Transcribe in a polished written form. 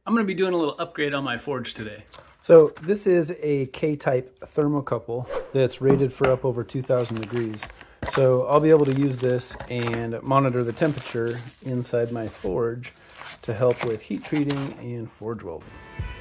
I'm going to be doing a little upgrade on my forge today. So this is a K-type thermocouple that's rated for up over 2,000 degrees. So I'll be able to use this and monitor the temperature inside my forge to help with heat treating and forge welding.